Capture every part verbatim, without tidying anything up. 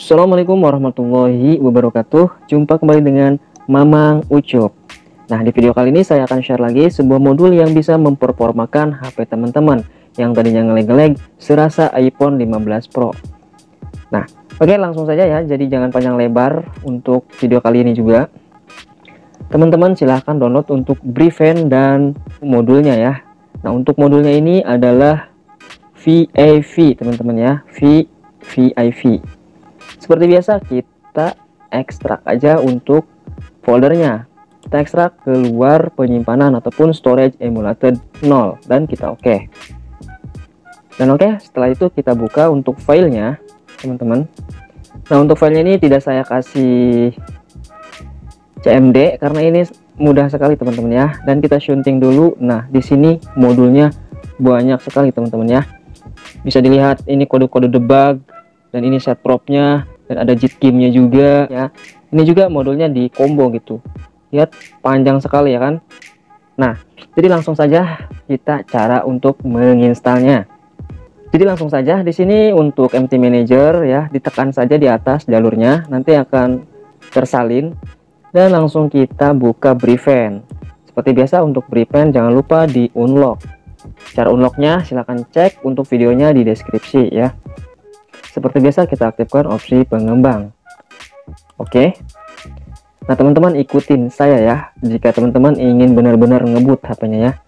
Assalamualaikum warahmatullahi wabarakatuh. Jumpa kembali dengan Mamang Ucup. Nah, di video kali ini saya akan share lagi sebuah modul yang bisa memperformakan H P teman-teman yang tadinya ngelag-ngelag serasa iPhone lima belas Pro. Nah, oke, langsung saja ya. Jadi jangan panjang lebar untuk video kali ini juga. Teman-teman silahkan download untuk Briefend dan modulnya ya. Nah, untuk modulnya ini adalah V A V teman-teman ya, V V I V. Seperti biasa kita ekstrak aja untuk foldernya. Kita ekstrak keluar penyimpanan ataupun storage emulated nol dan kita oke. Okay. Dan oke, okay, setelah itu kita buka untuk filenya, teman-teman. Nah, untuk filenya ini tidak saya kasih C M D karena ini mudah sekali teman-teman ya. Dan kita syunting dulu. Nah, di sini modulnya banyak sekali teman-teman ya. Bisa dilihat ini kode-kode debug dan ini set propnya dan ada jit game-nya juga ya. Ini juga modulnya di combo gitu. Lihat panjang sekali ya kan. Nah, jadi langsung saja kita cara untuk menginstalnya. Jadi langsung saja di sini untuk M T Manager ya, ditekan saja di atas jalurnya, nanti akan tersalin dan langsung kita buka Briefend. Seperti biasa untuk Briefend jangan lupa di unlock. Cara unlocknya silahkan cek untuk videonya di deskripsi ya. Seperti biasa kita aktifkan opsi pengembang. Oke. Nah, teman-teman ikutin saya ya jika teman-teman ingin benar-benar ngebut H P-nya ya.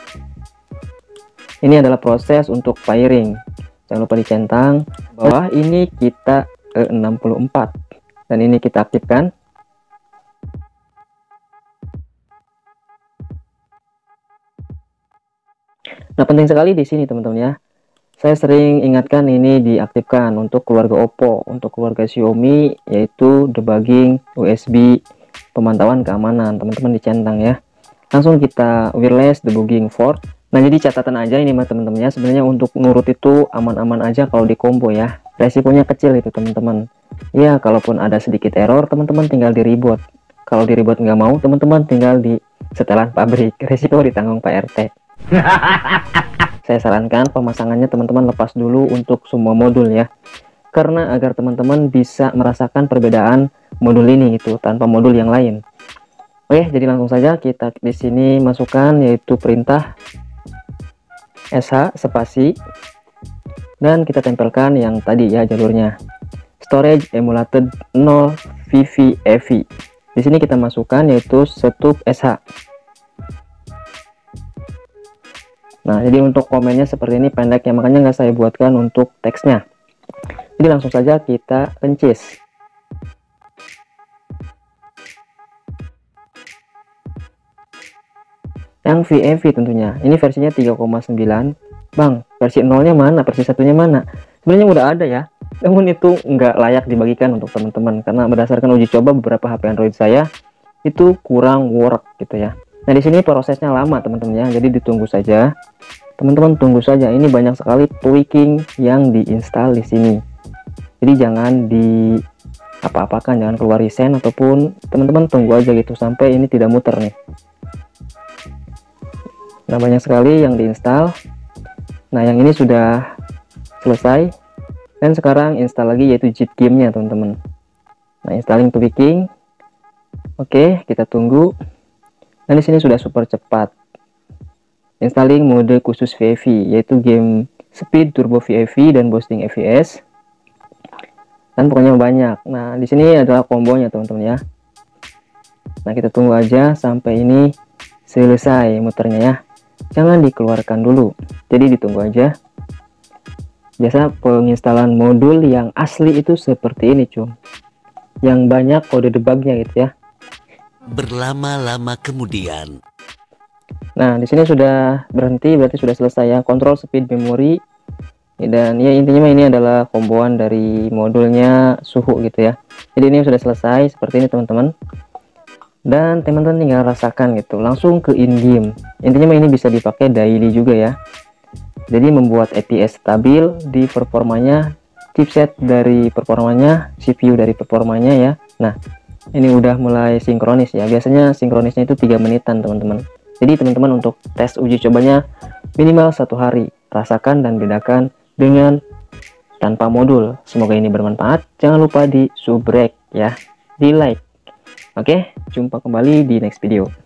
Ini adalah proses untuk firing. Jangan lupa dicentang bawah ini kita ke enam puluh empat dan ini kita aktifkan. Nah, penting sekali di sini teman-teman ya. Saya sering ingatkan ini diaktifkan untuk keluarga Oppo, untuk keluarga Xiaomi yaitu debugging, U S B, pemantauan keamanan. Teman-teman dicentang ya. Langsung kita wireless debugging port. Nah, jadi catatan aja ini mah teman-teman ya. Sebenarnya untuk nurut itu aman-aman aja kalau di combo ya. Resikonya kecil itu teman-teman. Ya, kalaupun ada sedikit error teman-teman tinggal di reboot. Kalau di reboot nggak mau teman-teman tinggal di setelan pabrik. Resiko ditanggung Pak R T. Saya sarankan pemasangannya teman-teman lepas dulu untuk semua modul ya, karena agar teman-teman bisa merasakan perbedaan modul ini gitu tanpa modul yang lain. Oke, jadi langsung saja kita di sini masukkan yaitu perintah sh spasi dan kita tempelkan yang tadi ya jalurnya storage emulated nol V V A V. Di sini kita masukkan yaitu setup sh. Nah, jadi untuk komennya seperti ini pendek ya, makanya nggak saya buatkan untuk teksnya. Jadi langsung saja kita kencis. Yang V A V tentunya. Ini versinya tiga koma sembilan. Bang, versi nolnya mana? Versi satunya mana? Sebenarnya udah ada ya. Namun itu nggak layak dibagikan untuk teman-teman karena berdasarkan uji coba beberapa H P Android saya itu kurang work gitu ya. Nah, di sini prosesnya lama teman-teman ya, jadi ditunggu saja. Teman-teman tunggu saja, ini banyak sekali tweaking yang diinstal di sini. Jadi jangan di apa-apakan, jangan keluar resign ataupun teman-teman tunggu aja gitu sampai ini tidak muter nih. Nah, banyak sekali yang diinstal. Nah, yang ini sudah selesai dan sekarang install lagi yaitu jit game-nya teman-teman. Nah, installing tweaking. Oke, kita tunggu. Dan di sini sudah super cepat. Installing mode khusus V A V yaitu game speed, turbo V A V dan boosting F P S. Dan pokoknya banyak. Nah, di sini adalah kombonya teman-teman ya. Nah, kita tunggu aja sampai ini selesai muternya ya. Jangan dikeluarkan dulu. Jadi ditunggu aja. Biasa penginstalan modul yang asli itu seperti ini, cum. Yang banyak kode debugnya gitu ya. Berlama-lama kemudian. Nah, di sini sudah berhenti, berarti sudah selesai ya. Control speed memory. Dan ya intinya ini adalah komboan dari modulnya suhu gitu ya. Jadi ini sudah selesai seperti ini teman-teman. Dan teman-teman tinggal rasakan gitu. Langsung ke in game. Intinya ini bisa dipakai daily juga ya. Jadi membuat F P S stabil di performanya, chipset dari performanya, C P U dari performanya ya. Nah, ini udah mulai sinkronis ya. Biasanya sinkronisnya itu tiga menitan teman-teman. Jadi teman-teman untuk tes uji cobanya minimal satu hari. Rasakan dan bedakan dengan tanpa modul. Semoga ini bermanfaat. Jangan lupa di subrek ya, di like. Oke, jumpa kembali di next video.